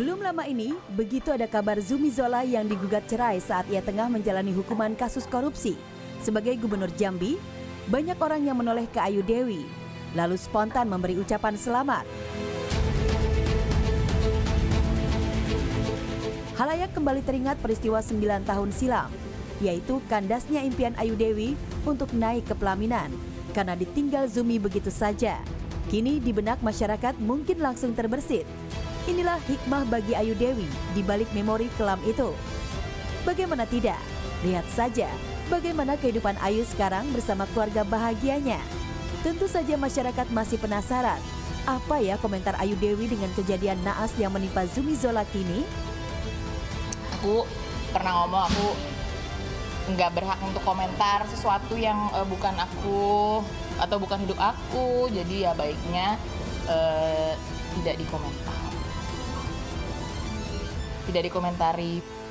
Belum lama ini, begitu ada kabar Zumi Zola yang digugat cerai saat ia tengah menjalani hukuman kasus korupsi. Sebagai Gubernur Jambi, banyak orang yang menoleh ke Ayu Dewi, lalu spontan memberi ucapan selamat. Halayak kembali teringat peristiwa 9 tahun silam, yaitu kandasnya impian Ayu Dewi untuk naik ke pelaminan karena ditinggal Zumi begitu saja. Kini di benak masyarakat mungkin langsung terbersit. Inilah hikmah bagi Ayu Dewi di balik memori kelam itu. Bagaimana tidak? Lihat saja bagaimana kehidupan Ayu sekarang bersama keluarga bahagianya. Tentu saja masyarakat masih penasaran, apa ya komentar Ayu Dewi dengan kejadian naas yang menimpa Zumi Zola kini? Aku pernah ngomong aku nggak berhak untuk komentar sesuatu yang bukan aku atau bukan hidup aku, jadi ya baiknya tidak dikomentari